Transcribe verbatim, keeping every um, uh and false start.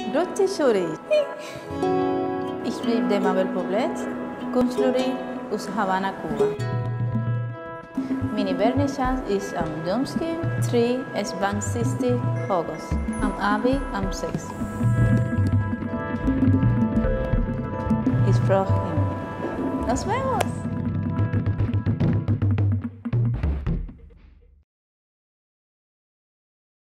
Ruti Shuri. Ich bin de Mabel Poblet, Kunstflori aus Havana, Kuba. Meine Vernissage ist am Domski, drei es zwanzigsten August, am Abend am sechs. Ich freue mich. Nos vemos!